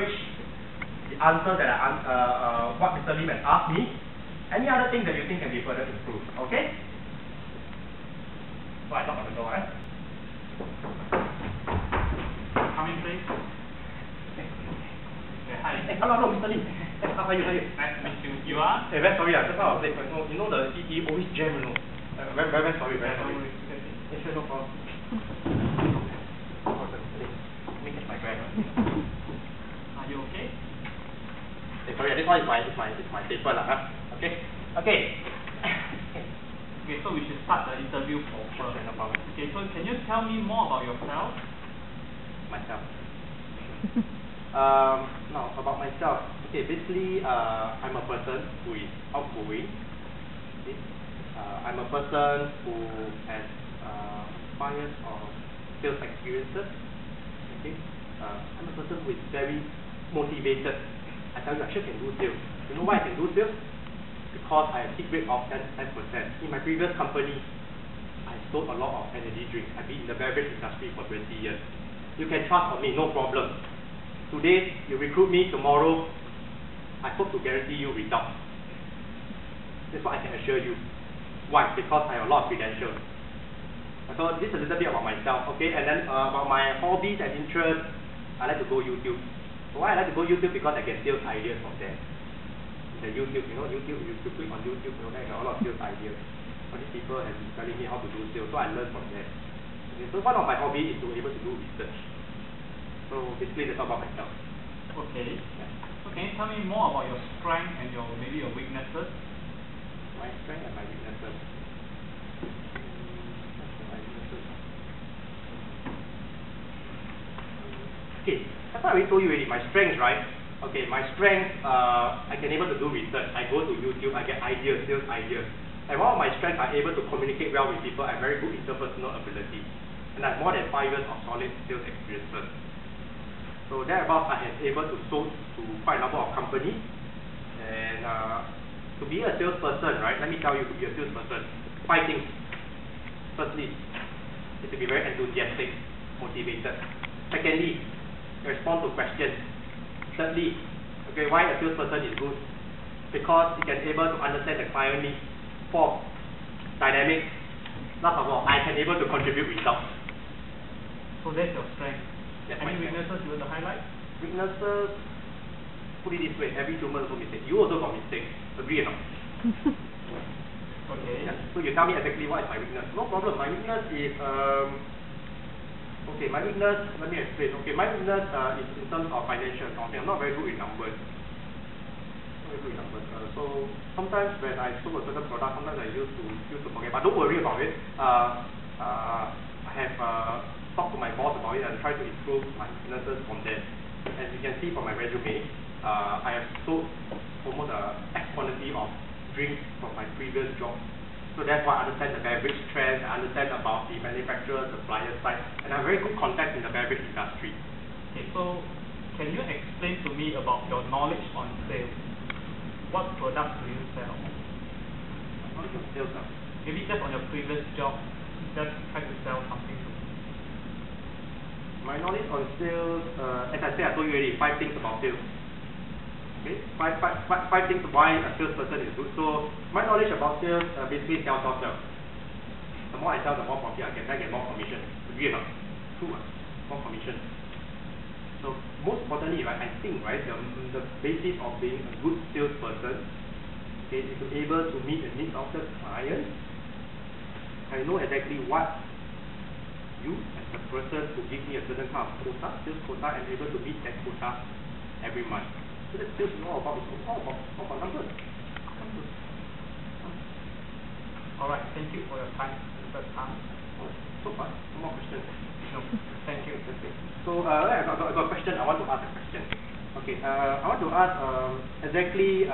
the answer that what Mr. Lim has asked me. Any other thing that you think can be further improved? Okay? So I knock on the door, right? Come in, please. Hi. Hey, hello, Mr. Lim. How are you? Nice to meet you. You are? Hey, very sorry, just now I was late. You know the CT always jam, you know. Very sorry, very sorry. Yeah, sure, no problem. Let me get my bag. Are you okay? Hey, sorry, this one is my paper lah. Okay. Okay, so we should start the interview first. Sure, no problem. Okay, so can you tell me more about yourself? Myself. Now about myself. Okay, basically, I'm a person who is outgoing. Okay. I'm a person who has 5 years of sales experiences. Okay. I'm a person who is very motivated. I tell you, I sure can do sales. You know why I can do sales? Because I have hit rate of 10%. In my previous company, I sold a lot of energy drinks. I've been in the beverage industry for 20 years. You can trust on me, no problem. Today, you recruit me, tomorrow, I hope to guarantee you results. That's what I can assure you. Why? Because I have a lot of credentials. So this is a little bit about myself, okay? And then about my hobbies and interests, I like to go YouTube. Why I like to go YouTube? Because I get sales ideas from there. The YouTube, you know, YouTube, you click on YouTube, you know, I got a lot of sales ideas. All these people have been telling me how to do sales, so I learn from there. Okay, so one of my hobbies is to be able to do research. So basically that's all about myself. Okay. Yeah. So can you tell me more about your strength and maybe your weaknesses? My strength and my weaknesses. Okay, that's what I already told you already. My strengths, right? Okay, my strength, I can able to do research. I go to YouTube, I get ideas, sales ideas. And one of my strengths, I'm able to communicate well with people. I have very good interpersonal ability. And I have more than 5 years of solid sales experiences. So thereabouts, I have able to sold to quite a number of companies. And to be a salesperson, right, let me tell you, to be a salesperson, 5 things. Firstly, is to be very enthusiastic, motivated. Secondly, respond to questions. Thirdly, okay, why a salesperson is good? Because he can able to understand the client needs. Fourth, dynamic. Last of all, I can able to contribute results. So that's your strength. That's Any my weaknesses you want to highlight? Weaknesses, put it this way, every human also mistakes. You also got mistakes. Agree or not? Okay. Yeah. So you tell me exactly what is my weakness. No problem. My weakness is okay, my weakness, let me explain. Okay, my weakness is in terms of financial accounting. I'm not very good with numbers. So sometimes when I sold a certain product, sometimes I used to forget. But don't worry about it. I have talked to my boss about it and tried to improve my finances from there. As you can see from my resume, I have sold almost X quantity of drinks from my previous job. So therefore, I understand the beverage trends, I understand about the manufacturer, supplier side, and I have very good contacts in the beverage industry. Okay, so can you explain to me about your knowledge on sales? What products do you sell? Knowledge on sales, Maybe just on your previous job, just try to sell something to me. My knowledge on sales, as I said, I told you already, 5 things about sales. Okay, five things why a salesperson is good. So my knowledge about sales basically sell. The more I sell, the more profit I get. I get more commission. Agree or not? True, more commission. So most importantly, right, I think, right, the basis of being a good salesperson, okay, is to be able to meet the needs of the client. I know exactly what you as a person who give me a certain kind of quota, sales quota, and able to meet that quota every month. So that's sales is all about numbers. Alright, thank you for your time, Mr. Tan. So far, no more questions. No, thank you. So I got a question. I want to ask a question. Okay, I want to ask exactly.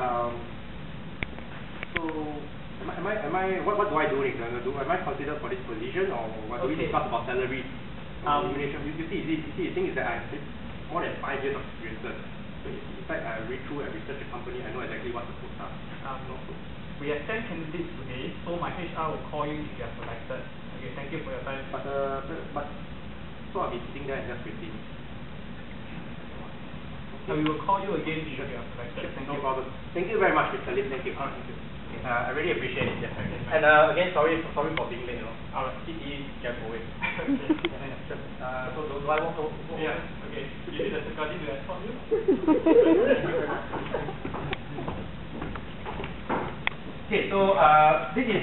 So what do I do next? Am I considered for this position, or what do we discuss about salary? You see, the thing is that I have more than 5 years of experiences. So in fact, I read through and research the company. I know exactly what the quota. We have 10 candidates today, so my HR will call you if you are selected. Okay, thank you for your time. But so I'll be sitting there and just waiting. Okay. And we will call you again if you are selected. Thank No you. problem. Thank you very much, Mr. Lim. Thank you. Alright, thank you. I really appreciate it. Yeah. And again, sorry for being late. Alright. CTE just away. Okay. Sure. So do I walk over? Yeah, okay. You need the security to escort you? Okay, so this is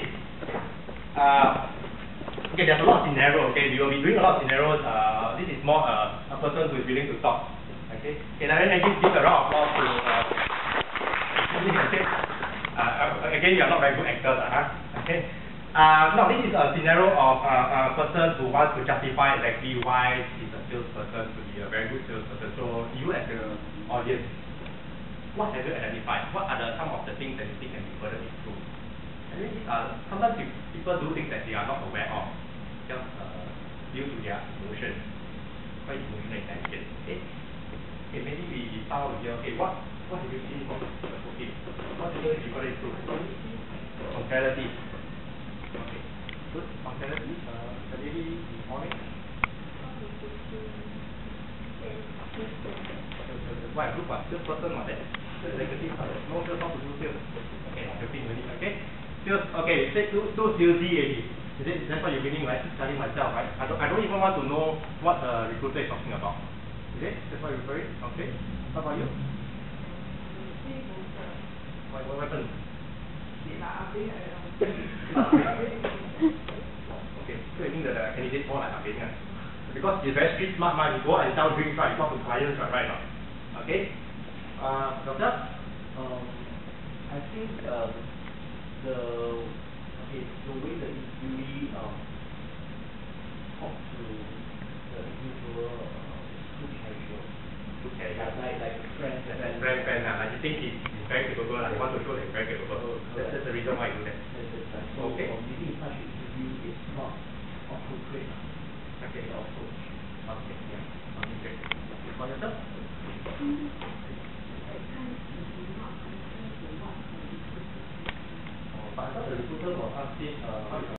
okay. There's a lot of scenarios. Okay, we will be doing a lot of scenarios. This is more a person who is willing to talk. Okay. Okay. Now then, give a round of applause to. Okay. Again, you are not very good actors. Okay. Now this is a scenario of a person who wants to justify exactly why he's a salesperson to be a very good salesperson. So you as the audience, what have you identified? What are some of the things that you think can be further improved? I mean, sometimes people do things that they are not aware of, just due to their emotion, quite emotional intelligence. Okay, okay, maybe we start with here. Okay, what have you seen from okay? What do you think you further improve? Punctuality. Okay, good. Punctuality. The lady in orange. Why group? Just person like that. Executive, no sales how to do sales. Okay, 15 minutes, okay? Sales, okay, you said too salesy already. Is it, that's what you're meaning, right? Telling myself, right? I don't even want to know what the recruiter is talking about. Is it? That's what you're referring? Okay. How about you? What happened? Okay, so you think that the candidate more like Abing, because he's very street smart man, you go out and sell drinks, right? You talk to clients, right? Okay? Doctor? I think the way the interviewee talk to the individual too casual. Okay. Like friends. Friend, like you think he's very capable, like you want to show that he's very capable. That's the reason why you do that. So Okay. maybe such interview is not appropriate. Okay. The approach. Okay, yeah. Okay, great. For yourself? But I thought the recruiter was asking how